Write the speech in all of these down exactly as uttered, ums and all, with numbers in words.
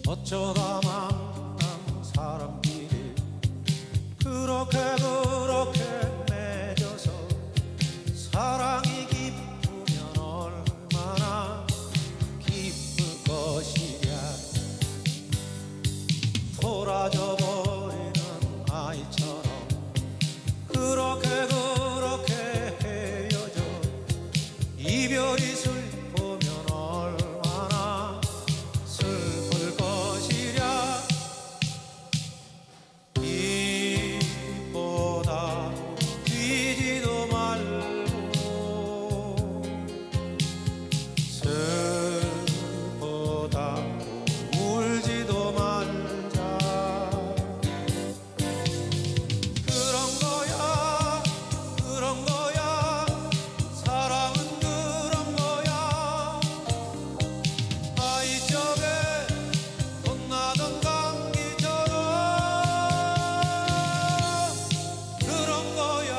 어쩌다 만난 사람끼리 그렇게 그렇게 맺어서 사랑이 깊으면 얼마나 기쁠 것이랴. 돌아져 버리는 아이처럼 그렇게 그렇게 헤어져 이별이 슬프면 얼마나 슬플 것이랴. 입보다 뛰지도 말고 슬보다 울지도 말자. 그런 거야 그런 거야 사랑은 그런 거야. 아이 적에 혼나던 감기처럼 그런 거야.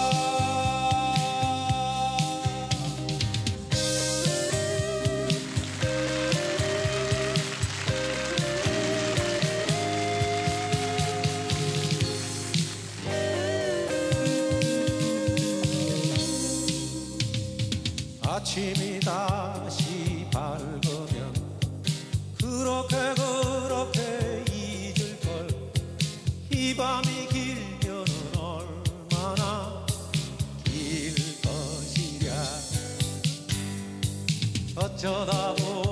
아침이 다시 밝으면 그렇게 그렇게 잊을걸. 이 밤이 길면은 얼마나 길 것이랴. 어쩌다 보니